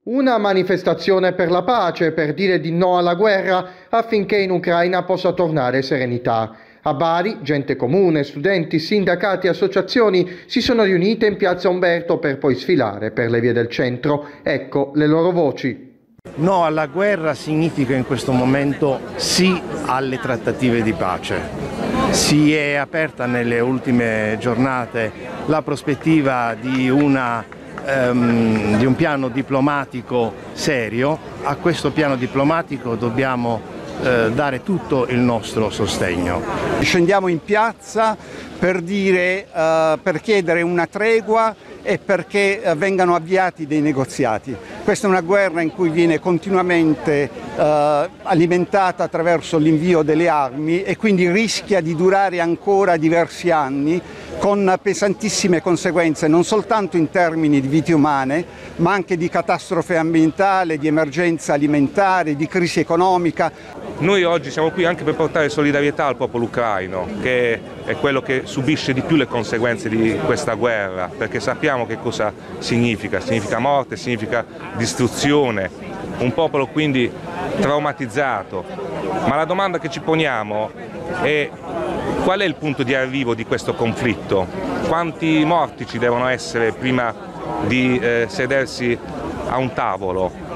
Una manifestazione per la pace, per dire di no alla guerra affinché in Ucraina possa tornare serenità. A Bari, gente comune, studenti, sindacati e associazioni si sono riunite in piazza Umberto per poi sfilare per le vie del centro. Ecco le loro voci. No alla guerra significa in questo momento sì alle trattative di pace. Si è aperta nelle ultime giornate la prospettiva di un piano diplomatico serio. A questo piano diplomatico dobbiamo dare tutto il nostro sostegno. Scendiamo in piazza per chiedere una tregua e perché vengano avviati dei negoziati. Questa è una guerra in cui viene continuamente alimentata attraverso l'invio delle armi e quindi rischia di durare ancora diversi anni con pesantissime conseguenze non soltanto in termini di vite umane, ma anche di catastrofe ambientale, di emergenza alimentare, di crisi economica. Noi oggi siamo qui anche per portare solidarietà al popolo ucraino, che è quello che subisce di più le conseguenze di questa guerra, perché sappiamo che cosa significa. Significa morte, significa distruzione, un popolo quindi traumatizzato. Ma la domanda che ci poniamo è: qual è il punto di arrivo di questo conflitto? Quanti morti ci devono essere prima di sedersi a un tavolo?